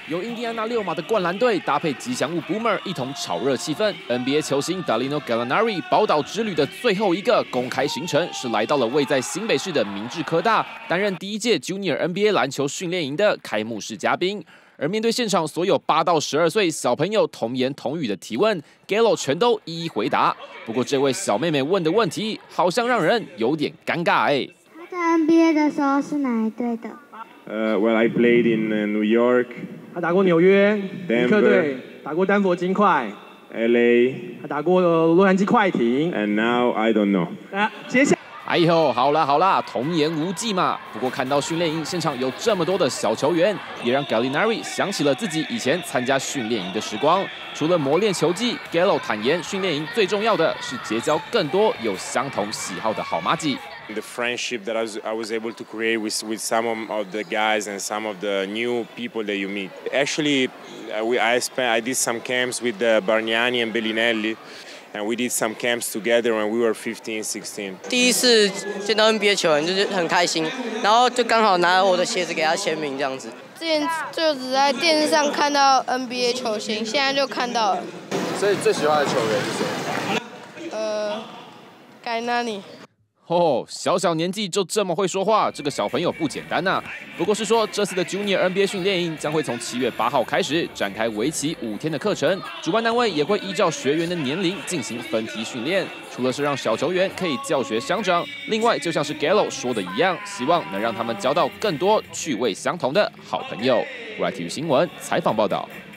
由印第安纳六马的灌篮队搭配吉祥物 Boomer 一同炒热气氛。NBA 球星 Danilo Gallinari 宝岛之旅的最后一个公开行程是来到了位在新北市的明志科大，担任第一届 Junior NBA 篮球训练营的开幕式嘉宾。而面对现场所有8到12岁小朋友童言童语的提问 ，Gallo 全都一一回答。不过这位小妹妹问的问题好像让人有点尴尬哎。 他在 NBA 的时候是哪一队的 ？Well, I played in New York. 他打过纽约尼克队，打过丹佛金块 LA. 他打过洛杉矶快艇。 And now I don't know. 接下。 哎呦，好啦，童言无忌嘛。不过看到训练营现场有这么多的小球员，也让 Gallinari 想起了自己以前参加训练营的时光。除了磨练球技 ，Gallo 坦言，训练营最重要的是结交更多有相同喜好的好麻吉。 The friendship that I was able to create with some of the guys and some of the new people that you meet. Actually, I did some camps with Bargnani and Bellinelli.And we did some camps together when we were 15, 16. 第一次见到 NBA 球员就是很开心，然后就刚好拿我的鞋子给他签名这样子。 之前就只在电视上看到 NBA 球星，现在就看到了。 所以最喜欢的球员是谁？ 盖纳尼。 哦，小年纪就这么会说话，这个小朋友不简单呐。不过是说，这次的 Junior NBA 训练营将会从7月8号开始展开为期5天的课程，主办单位也会依照学员的年龄进行分题训练。除了是让小球员可以教学相长，另外就像是 Gallo 说的一样，希望能让他们交到更多趣味相同的好朋友。国外体育新闻采访报道。